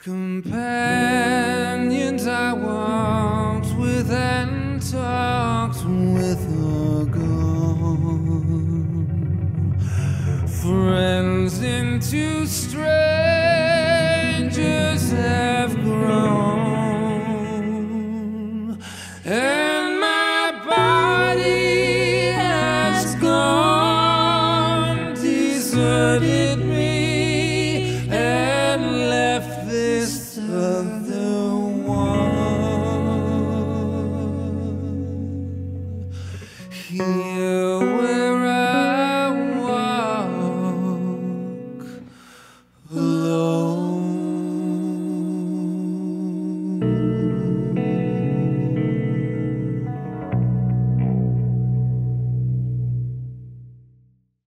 Companions I walked with and talked with are gone. Friends into strangers have grown, and my body has gone, deserted me, and left this earth